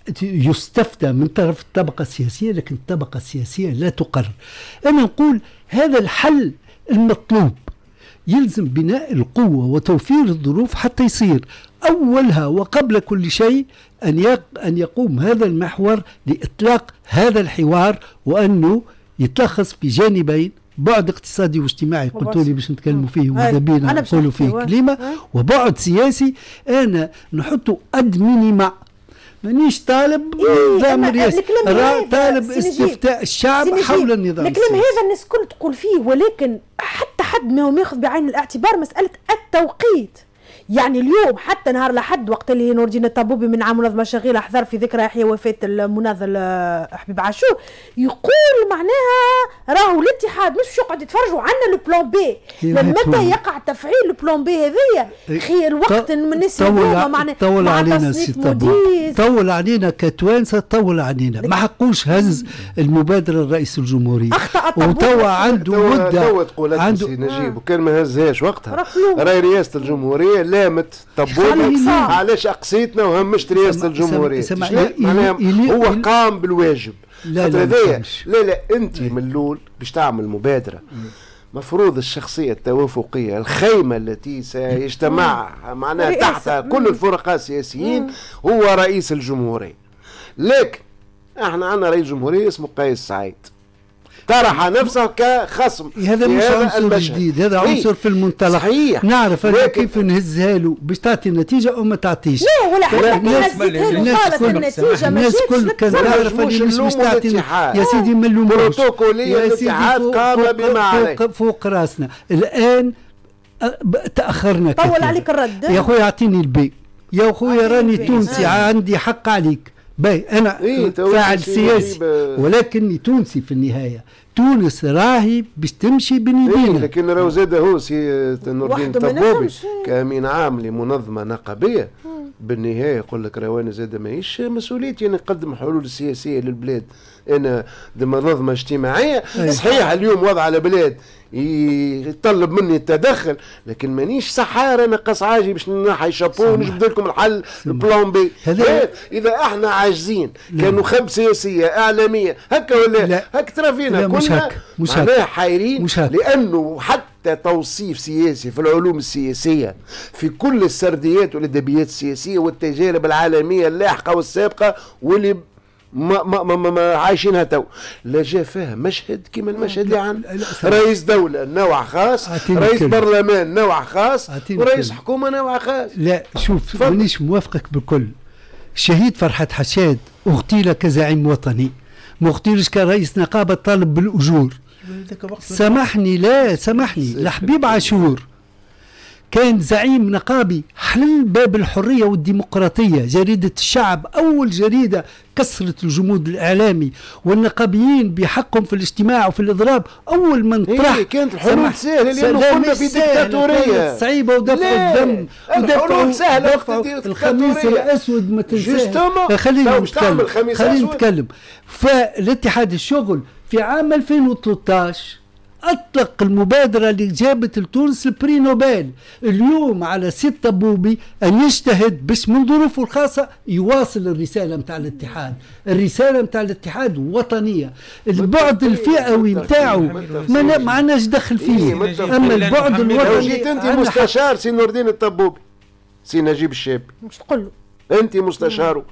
يستفتى من طرف الطبقة السياسية، لكن الطبقة السياسية لا تقرر. أنا نقول هذا الحل المطلوب، يلزم بناء القوة وتوفير الظروف حتى يصير أولها وقبل كل شيء أن يقوم هذا المحور لإطلاق هذا الحوار، وأنه يتلخص في جانبين: بعد اقتصادي واجتماعي قلتوا لي باش نتكلموا فيه وماذا بينا نقولوا فيه كلمة، وبعد سياسي أنا نحطه قد مينيما. مانيش طالب نظام رئاسي، طالب استفتاء الشعب حول النظام الكلام هذا الناس كل تقول فيه، ولكن حتى حد ما ياخذ بعين الاعتبار مسألة التوقيت. يعني اليوم حتى نهار لحد وقت اللي نور الدين الطبوبي من عام منظمة شغيلة حضر في ذكرى إحياء وفاة المناضل حبيب عاشور، يقول معناها راهو الاتحاد مش باش يقعد يتفرجوا عنا البلان بي، متى يقع تفعيل البلان بي هذيا خي الوقت من الناس معناها طول علينا طول علينا كتوانسة، طول علينا ما حقوش هز المبادرة الرئيس الجمهورية، وتوا عنده مدة عنده نجيب، وكان ما هزهاش وقتها راي رئاسة الجمهورية لامت طبوبة علاش أقصيتنا وهمشت رئاسة الجمهورية. هو قام بالواجب. لا أنت من الأول باش تعمل مبادرة، مفروض الشخصية التوافقية الخيمة التي سيجتمع معناها تحتها كل الفرقاء السياسيين هو رئيس الجمهورية. لكن احنا عندنا رئيس جمهورية اسمه قيس سعيد، طرح نفسه كخصم. هذا مش عنصر جديد، هذا عنصر في المنطلق. صحيح. نعرف أنا كيف نهزها له باش تعطي نتيجة أو ما تعطيش. لا ولا حتى هزتها له قالت النتيجة الناس كل كانت تعرف اللي مش باش تعطي. يا سيدي ما نلوموش. بروتوكولية الاتحاد قام بما عليه. فوق راسنا. الآن تأخرنا كثير. طول عليك الرد. يا خويا أعطيني البي. يا خويا راني تونسي عندي حق عليك. باي أنا فاعل سياسي ولكني تونسي في النهاية. تونس راهي باش تمشي بين لكن راهو زاد هو سي نور الدين الطبوبي كأمين عام لمنظمة نقابية بالنهاية يقول لك راهو أنا زاد ماهيش مسؤوليتي أنا نقدم حلول سياسية للبلاد. أنا منظمة اجتماعية صحيح اليوم وضع البلاد يطلب مني التدخل لكن مانيش سحارة انا قصعاجي باش نحي شابو ونجبد لكم الحل بلان بي. اذا احنا عاجزين كنخب سياسيه اعلاميه هكا ولا هكا ترى فينا كنا معناها حايرين لانه حتى توصيف سياسي في العلوم السياسيه في كل السرديات والادبيات السياسيه والتجارب العالميه اللاحقه والسابقه واللي ما عايشينها تو لا جا فيها مشهد كيما المشهد اللي عن رئيس دولة نوع خاص رئيس برلمان نوع خاص ورئيس حكومة نوع خاص. لا شوف مانيش موافقك بالكل. الشهيد فرحات حشاد اغتيل كزعيم وطني ما اغتيلش كرئيس نقابة طالب بالأجور. سامحني لحبيب عاشور كان زعيم نقابي حل باب الحرية والديمقراطية. جريدة الشعب أول جريدة كسرت الجمود الإعلامي والنقابيين بحقهم في الاجتماع وفي الإضراب. أول من طرح كانت الحلول سهلة لأنه كنا في ديكتاتورية صعيبة ودفع الدم الحلول سهلة الخميس الأسود ما تنساه. خلينا نتكلم. فالاتحاد الشغل في عام 2013 أطلق المبادرة اللي جابت لتونس البري نوبل. اليوم على سيد طبوبي أن يجتهد باش من ظروفه الخاصة يواصل الرسالة متاع الاتحاد. الرسالة متاع الاتحاد وطنية. البعد الفئوي متاعه ما عناش دخل فيه. أما البعد الوطني جيت أنت مستشار سي نور الدين الطبوبي سي نجيب الشابي مش تقول له أنت مستشاره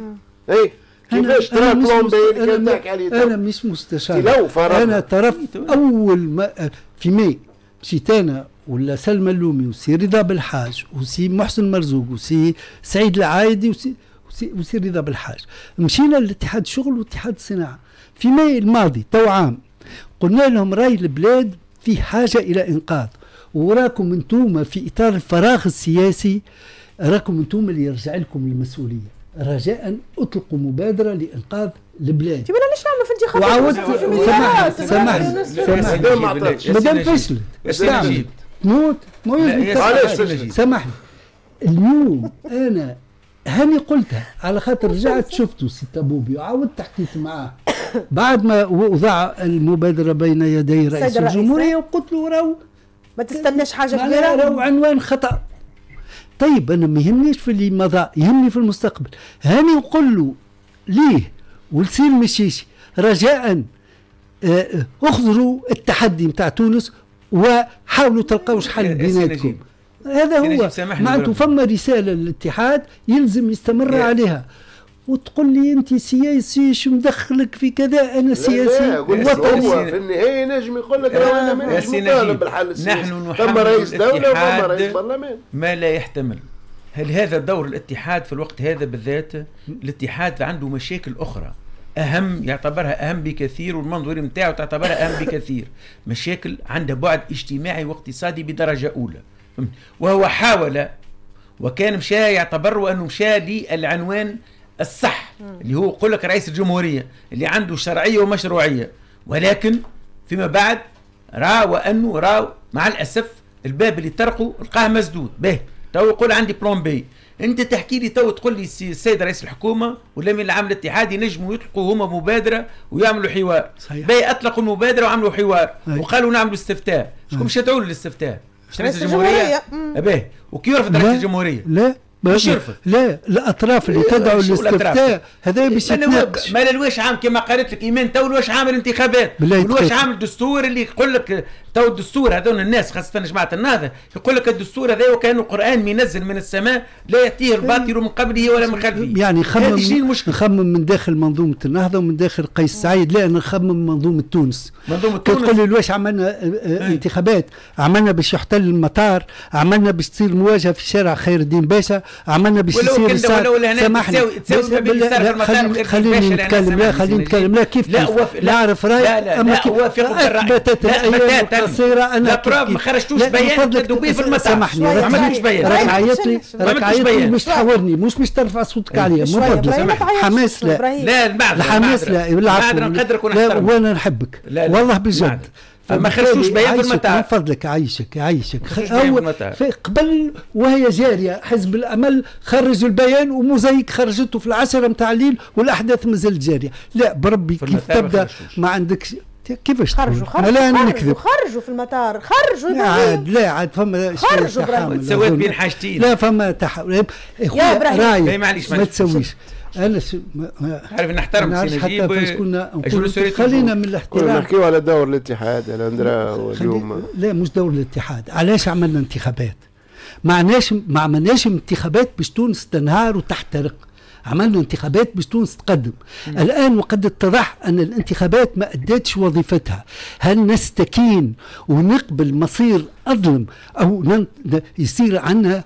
كيفاش ترى بلان بي اللي كان تحكي عليه؟ أنا مش مستشار. أنا طرفت أول ما في ماي مشيت أنا ولا سلمى اللومي وسي رضا بالحاج وسي محسن مرزوق وسي سعيد العايدي وسي رضا بالحاج مشينا لاتحاد الشغل واتحاد الصناعة في ماي الماضي تو عام. قلنا لهم راي البلاد في حاجة إلى إنقاذ وراكم أنتم في إطار الفراغ السياسي راكم أنتم اللي يرجع لكم المسؤولية. رجاء اطلقوا مبادره لانقاذ البلاد. تبي ليش نعملوا في انتخابات؟ سامحني مادام فشلت استعمل تموت سامحني. اليوم انا هاني قلتها على خاطر رجعت شفته سي طبوبي وعاودت حكيت معاه بعد ما وضع المبادره بين يدي رئيس الجمهوريه وقلت له راهو ما تستناش حاجه كبيره راهو عنوان خطأ. طيب أنا ما يهمنيش في اللي مضى يهمني في المستقبل. هاني نقول له ليه ولسين مشيشي رجاء اخذروا التحدي متاع تونس وحاولوا تلقاوش حل بيناتكم. هذا هو معناته فما رسالة للاتحاد يلزم يستمر عليها. وتقول لي انت سياسي شو مدخلك في كذا انا سياسي وطني في النهايه نجم يقول لك انا مانيش مطالب بالحل السياسي. نحن ثم رئيس دوله وثم رئيس برلمان ما لا يحتمل. هل هذا دور الاتحاد في الوقت هذا بالذات؟ الاتحاد عنده مشاكل اخرى اهم يعتبرها اهم بكثير والمنظور نتاعو تعتبرها اهم بكثير. مشاكل عندها بعد اجتماعي واقتصادي بدرجه اولى. وهو حاول وكان مشى يعتبر انه مشى للعنوان الصح اللي هو يقول لك رئيس الجمهورية اللي عنده شرعية ومشروعية. ولكن فيما بعد رأى مع الأسف الباب اللي طرقه لقاه مسدود به. تو يقول عندي بلان بي. انت تحكي لي تو تقول لي السيد رئيس الحكومة ولا من العام الاتحاد ينجموا يطلقوا هما مبادرة ويعملوا حوار. به اطلقوا المبادرة وعملوا حوار وقالوا نعملوا استفتاء. شكون مش تدعوا للاستفتاء؟ رئيس الجمهورية. به وكي يرفض رئيس الجمهورية؟ لا مش يرفض. لا الاطراف اللي تدعو للاستفتاء هذا باش يتناقش. ما الواش عام كما قالت لك ايمان تو الواش عام الانتخابات والواش عام الدستور اللي يقول لك تو الدستور هذول الناس خاصه جماعه النهضه يقول لك الدستور هذا وكانه قران منزل من السماء لا ياتيه الباطل من قبله ولا من خلفه. يعني نخمم من داخل منظومه النهضه ومن داخل قيس سعيد، لا نخمم منظومه تونس. تقول لي الواش عملنا انتخابات، عملنا باش يحتل المطار، عملنا باش تصير مواجهه في شارع خير الدين باشا، عملنا باش يصير سامحني خليني نتكلم. لا خليني نتكلم. لا كيف لا اعرف رايك. اما كيف اثبتت الايام القصيره انا كيف ما خرجتوش بيان تدوبيه في المطار. سامحني ما عملتوش بيان. راك عيط لي مش تحاورني، مش باش ترفع صوتك عليا. حماس لا الحماس لا بالعفو. وانا نحبك والله بجد. ما خرجتوش بيان في المطار. من فضلك يعيشك قبل وهي جاريه حزب الامل خرجوا البيان وموزايك خرجته في العشرة متاع الليل والاحداث مازالت جاريه. لا بربي كيف تبدا ما عندكش كيفاش خرجوا في المطار عاد فما خرجوا سويت بين حاجتين. لا فما يا ابراهيم معليش ما تسويش. انا عارف نحترم سي نجيب. خلينا من الاحترام. نحكيو على دور الاتحاد الاندرا اليوم. لا مش دور الاتحاد. علاش عملنا انتخابات؟ ما عملناش انتخابات باش تونس تنهار وتحترق. عملنا انتخابات باش تونس تقدم. الآن وقد اتضح أن الانتخابات ما أدتش وظيفتها. هل نستكين ونقبل مصير أظلم أو يصير عنا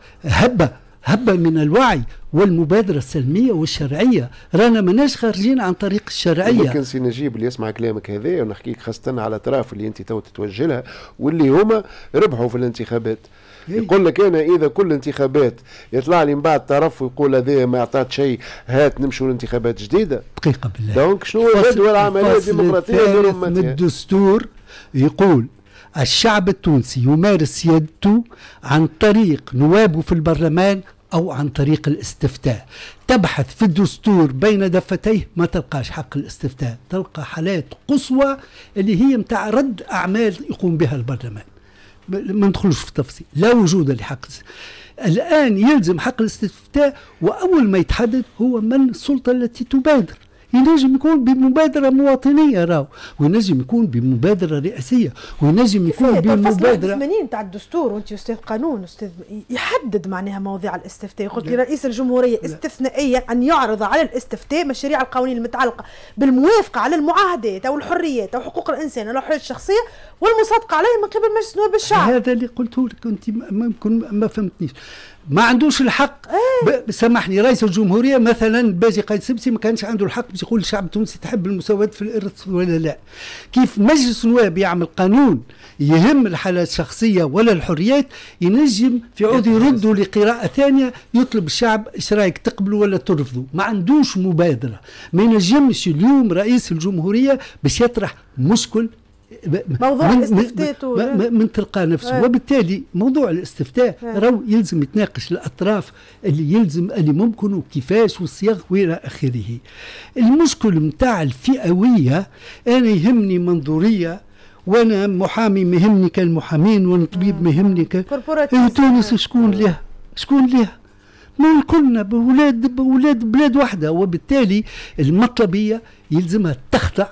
هبة من الوعي والمبادرة السلمية والشرعية؟ رانا ماناش خارجين عن طريق الشرعية. ممكن سي نجيب اللي يسمع كلامك هذا ونحكيك خاصة على أطراف اللي أنت تو تتوجه لها واللي هما ربحوا في الانتخابات. يقول لك انا اذا كل انتخابات يطلع لي من بعد طرف ويقول هذا ما اعطات شيء هات نمشوا لانتخابات جديده. دقيقه بالله. دونك شنو جدول العمليه الديمقراطيه من الدستور يقول الشعب التونسي يمارس يدته عن طريق نوابه في البرلمان او عن طريق الاستفتاء. تبحث في الدستور بين دفتيه ما تلقاش حق الاستفتاء، تلقى حالات قصوى اللي هي متاع رد اعمال يقوم بها البرلمان. ما ندخلوش في التفصيل. لا وجود لحق. الآن يلزم حق الاستفتاء وأول ما يتحدد هو من السلطة التي تبادر. ينجم يكون بمبادرة مواطنية راو، وينجم يكون بمبادرة رئاسية، وينجم يكون بمبادرة 80 تاع الدستور. وانت استاذ قانون استاذ يحدد معناها مواضيع الاستفتاء. قلت لي رئيس الجمهورية استثنائيا أن يعرض على الاستفتاء مشاريع القوانين المتعلقة بالموافقة على المعاهدات أو الحريات أو حقوق الإنسان أو الحريات الشخصية والمصادقة عليه من قبل مجلس نواب الشعب. هذا اللي قلته لك أنت ممكن ما فهمتنيش. ما عندوش الحق. سامحني رئيس الجمهورية مثلا باجي قايد سبسي ما كانش عنده الحق باش يقول الشعب التونسي تحب المساواة في الإرث ولا لا. كيف مجلس النواب يعمل قانون يهم الحالات الشخصية ولا الحريات ينجم في عود يردوا لقراءة ثانية يطلب الشعب ايش رايك تقبلوا ولا ترفضوا. ما عندوش مبادرة. ما ينجمش اليوم رئيس الجمهورية باش يطرح مشكل موضوع الاستفتاء من تلقى نفسه. وبالتالي موضوع الاستفتاء راهو يلزم يتناقش الاطراف اللي ممكن وكيفاش والصياغ والى اخره. المشكل متاع الفئويه انا يهمني منظوريه، وانا محامي مهمني كالمحامين، وانا طبيب مهمني تونس شكون لها ما كلنا بولاد بلاد واحده. وبالتالي المطلبيه يلزمها تخضع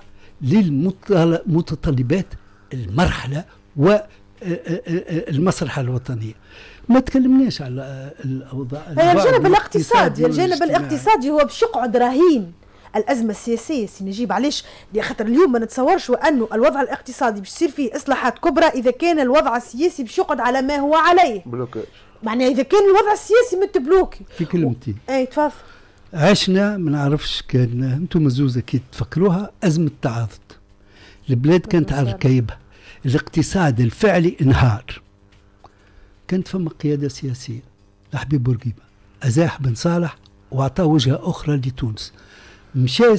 للمتطلبات المرحلة والمسرحة الوطنية. ما تكلمناش على الأوضاع. الجانب الاقتصادي هو باش يقعد رهين الأزمة السياسية. سي نجيب علاش؟ خاطر اليوم ما نتصورش أنه الوضع الاقتصادي باش يصير فيه إصلاحات كبرى إذا كان الوضع السياسي باش يقعد على ما هو عليه. بلوكاج. معناها إذا كان الوضع السياسي متبلوكي. في كلمتين. أي تفضل. عشنا ما نعرفش كان انتم مزوزه كي تفكروها ازمه التعاضد. البلاد كانت على ركايبها، الاقتصاد الفعلي انهار. كانت فما قياده سياسيه لحبيب بورقيبه ازاح بن صالح واعطاه وجهه اخرى لتونس. مشى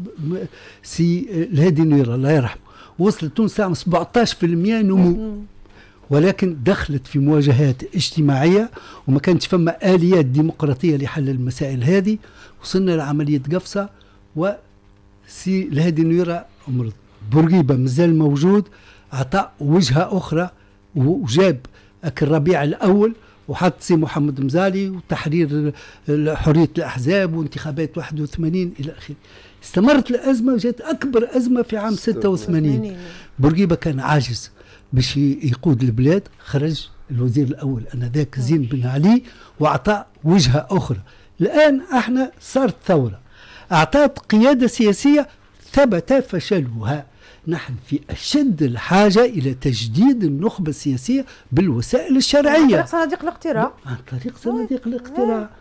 سي الهادي نويره الله يرحمه، وصلت تونس تعمل 17% نمو، ولكن دخلت في مواجهات اجتماعية وما كانتش فما آليات ديمقراطية لحل المسائل هذه. وصلنا لعملية قفصة وسي الهادي نويرة أمرض. بورقيبة مازال موجود، أعطى وجهة أخرى وجاب الربيع الأول وحط سي محمد مزالي وتحرير حرية الأحزاب وانتخابات 81 إلى آخره. استمرت الأزمة وجات أكبر أزمة في عام 86. بورقيبة كان عاجز باش يقود البلاد، خرج الوزير الأول أنذاك زين بن علي وأعطى وجهة أخرى. الآن احنا صارت ثورة أعطت قيادة سياسية ثبت فشلها. نحن في أشد الحاجة إلى تجديد النخبة السياسية بالوسائل الشرعية عن طريق صناديق الاقتراع. عن طريق صناديق الاقتراع.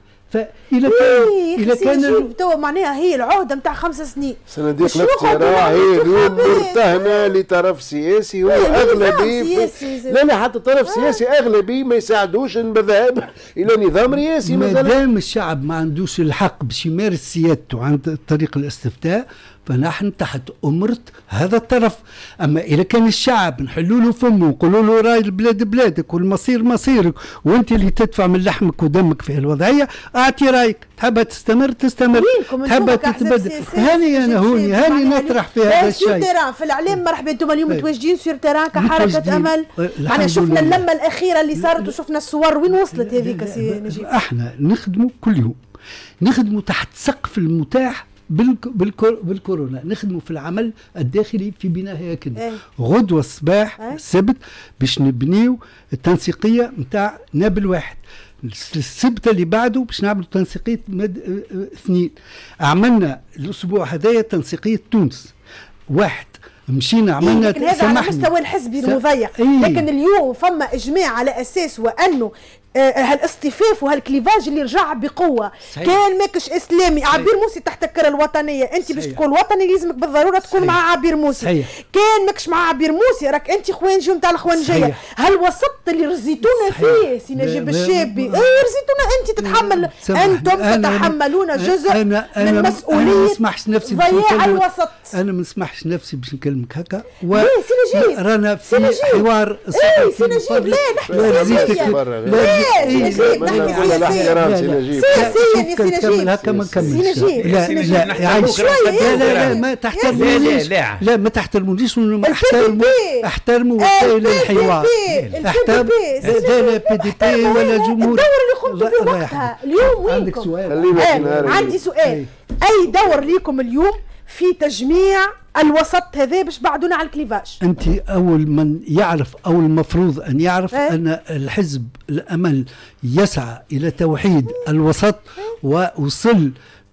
فإذا كان تو معناها هي العهدة نتاع 5 سنين صناديق الاقتراع هي اليوم مرتهنة لطرف سياسي هو أغلبي لا حتى طرف سياسي أغلبي ما يساعدوش بالذهاب إلى نظام رئاسي. ما دام الشعب ما عندوش الحق باش يمارس سيادته عن طريق الاستفتاء فنحن تحت أمرة هذا الطرف. أما إذا كان الشعب نحلوا له فمه ونقولوا له راي البلاد بلادك والمصير مصيرك وأنت اللي تدفع من لحمك ودمك في الوضعية، أعطي رايك، تحب تستمر تحب تتبدل. هاني أنا هوني هاني نطرح في هذا الشيء في الإعلام. مرحبا انتم اليوم متواجدين سير تيران كحركة أمل. معنا شفنا اللمة الأخيرة اللي صارت وشفنا الصور وين وصلت هذيك سي نجيب. احنا نخدموا كل يوم، نخدموا تحت سقف المتاح بالكورونا، نخدموا في العمل الداخلي في بناء هياكلنا. غدوة الصباح السبت باش نبنيو التنسيقية نتاع نابل واحد، السبت اللي بعده باش نعملوا تنسيقية 2. عملنا الأسبوع هذايا تنسيقية تونس 1. مشينا عملنا لكن هذا على مستوى الحزبي المضيق. لكن اليوم فما إجماع على أساس وأنه هالاصطفاف وهالكليفاج اللي رجع بقوه. صحيح. كان ماكش اسلامي. صحيح. عبير موسي تحت الكره الوطنيه، انت باش تكون وطني لازمك بالضروره تكون مع عبير موسي. صحيح. كان ماكش مع عبير موسي راك انت خوانجي نتاع الخوانجيه. هالوسط اللي رزيتونا فيه سي نجيب الشابي، رزيتونا انت تتحمل، انتم تتحملون جزء من مسؤوليه. ما نسمحش نفسي ضياع الوسط. انا ما نسمحش نفسي باش نكلمك هكا سي نجيب رانا في حوار سي نجيب. لا نحكي سياسيا. لا ما تحترمونيش. لا ما تحترمونيش احترموا وسائل الحوار. احترموا لا بي دي بي ولا جمهور. الدور اللي قمتوا به وقتها اليوم عندك وينكم؟ سؤال؟ عندي سؤال. اي دور ليكم اليوم في تجميع الوسط هذا باش بعدونا على الكليفاج؟ انت اول من يعرف او المفروض ان يعرف ان الحزب الامل يسعى الى توحيد الوسط ووصل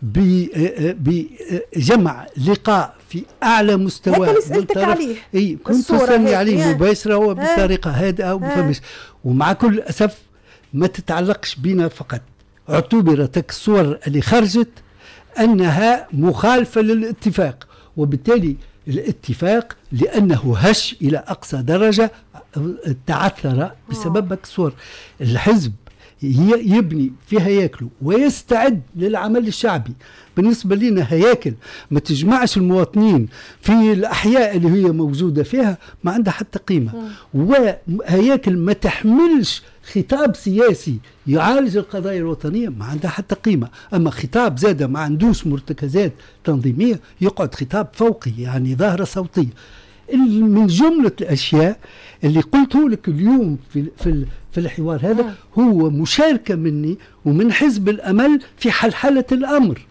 بجمع لقاء في اعلى مستوى. هذا سألتك عليه. اي كنت اسالني عليه مباشره وبطريقه هادئه ومفهمش. ومع كل اسف ما تتعلقش بنا فقط، اعتبرت الصور اللي خرجت انها مخالفه للاتفاق، وبالتالي الاتفاق لأنه هش إلى أقصى درجة تعثر بسبب الصور. الحزب يبني في هياكله ويستعد للعمل الشعبي. بالنسبة لنا هياكل ما تجمعش المواطنين في الأحياء اللي هي موجودة فيها ما عندها حتى قيمة، وهياكل ما تحملش خطاب سياسي يعالج القضايا الوطنية ما عندها حتى قيمة. أما خطاب زادة ما عندوش مرتكزات تنظيمية يقعد خطاب فوقي يعني ظاهرة صوتية. من جملة الأشياء اللي قلته لك اليوم في الحوار هذا هو مشاركة مني ومن حزب الأمل في حلحلة الأمر.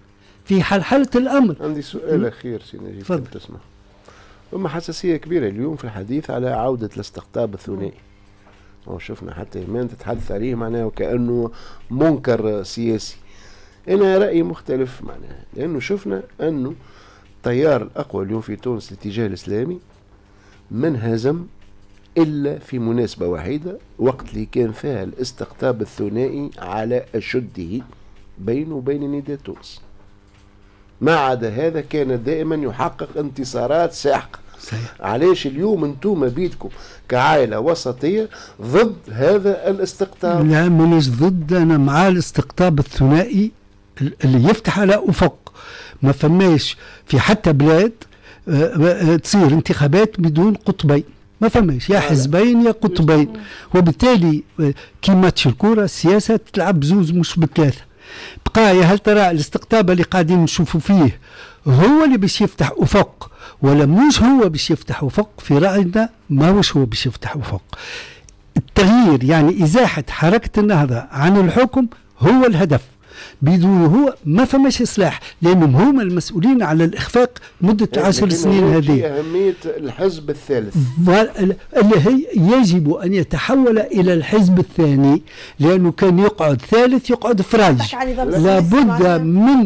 عندي سؤال أخير سي نجيب تسمح. ثم حساسية كبيرة اليوم في الحديث على عودة الاستقطاب الثنائي. وشفنا حتى إيمان تتحدث عليه معناه وكأنه منكر سياسي. أنا رأيي مختلف معناه، لأنه شفنا أنه التيار الأقوى اليوم في تونس الاتجاه الإسلامي ما انهزم إلا في مناسبة وحيدة، وقت اللي كان فيها الاستقطاب الثنائي على أشده بينه وبين نداء تونس. ما عدا هذا كان دائما يحقق انتصارات ساحقة. صحيح. علاش اليوم انتم بيدكم كعائلة وسطية ضد هذا الاستقطاب؟ لا مانيش ضد، أنا مع الاستقطاب الثنائي اللي يفتح على أفق. ما فماش في حتى بلاد تصير انتخابات بدون قطبين، ما فماش يا حزبين يا قطبين، وبالتالي كي ماتش الكورة السياسة تلعب بزوز مش بثلاثة. بقى هل ترى الاستقطاب اللي قاعدين نشوفوا فيه هو اللي باش يفتح أفق ولا مش هو باش يفتح أفق؟ في رأينا ما هوش هو باش يفتح أفق. تغيير يعني إزاحة حركة النهضة عن الحكم هو الهدف. بدون هو ما فماش إصلاح، لأنهم هما المسؤولين على الإخفاق مدة 10 سنين هذه. أهمية الحزب الثالث اللي هي يجب أن يتحول إلى الحزب الثاني، لأنه كان يقعد ثالث يقعد فراج. لابد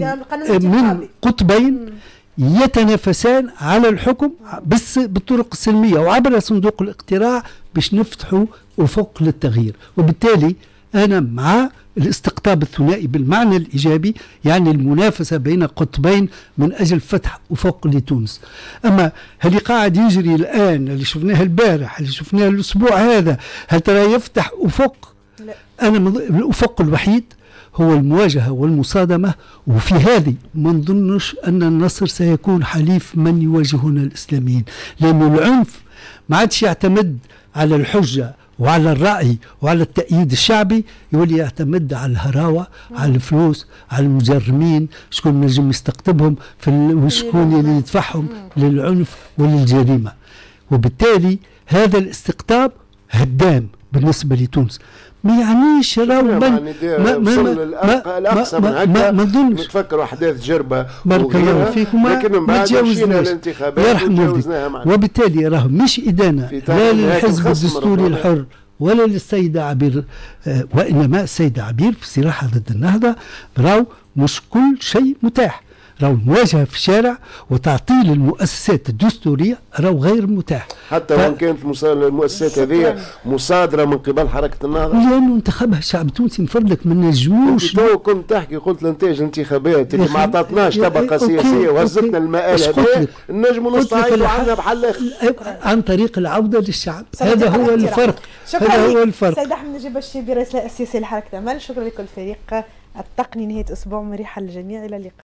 من قطبين يتنافسان على الحكم بس بالطرق السلمية وعبر صندوق الاقتراع باش نفتحوا أفق للتغيير. وبالتالي أنا مع الاستقطاب الثنائي بالمعنى الإيجابي، يعني المنافسة بين قطبين من أجل فتح أفق لتونس. أما اللي قاعد يجري الآن، اللي شفناه البارح، اللي شفناه الأسبوع هذا، هل ترى يفتح أفق؟ لا. أنا الأفق الوحيد هو المواجهة والمصادمة، وفي هذه ما نظنش أن النصر سيكون حليف من يواجهون الإسلاميين، لأن العنف ما عادش يعتمد على الحجة وعلى الرأي وعلى التأييد الشعبي، يولي يعتمد على الهراوة، على الفلوس، على المجرمين، شكون نجم يستقطبهم وشكون اللي يدفعهم للعنف وللجريمة. وبالتالي هذا الاستقطاب هدام بالنسبة لتونس. ما يعنيش راهو الاقصى من هكا نتفكروا احداث جربه بارك الله فيكم، ما تجاوزناش يرحم والديك. وبالتالي راهو مش ادانه لا للحزب الدستوري الحر ولا للسيده عبير، وانما السيده عبير في صراحه ضد النهضه راهو مش كل شيء متاح. راهو المواجهه في الشارع وتعطيل المؤسسات الدستوريه راهو غير متاح، حتى وان كانت المؤسسات هذه مصادره من قبل حركه النهضه، لانه انتخبها الشعب التونسي مفرلك ما نجموش. تو كنت تحكي قلت الانتاج الانتخابات اللي ما عطاتناش طبقه سياسيه وهزتنا المآل هذا، نجموا نستعيدوا عنها بحل عن طريق العوده للشعب. هذا هو الفرق. هذا هو الفرق. سيد احمد نجيب الشيبي رئيس السياسي لحركه امل، شكرا لكل فريق التقني. نهايه اسبوع مريحه للجميع، الى اللقاء.